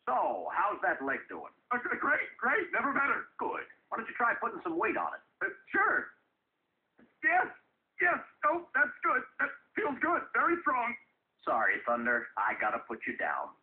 So, how's that leg doing? Great, never better. Good. Why don't you try putting some weight on it? Sure. Yes, oh, that's good. That feels good, very strong. Sorry, Thunder. I gotta put you down.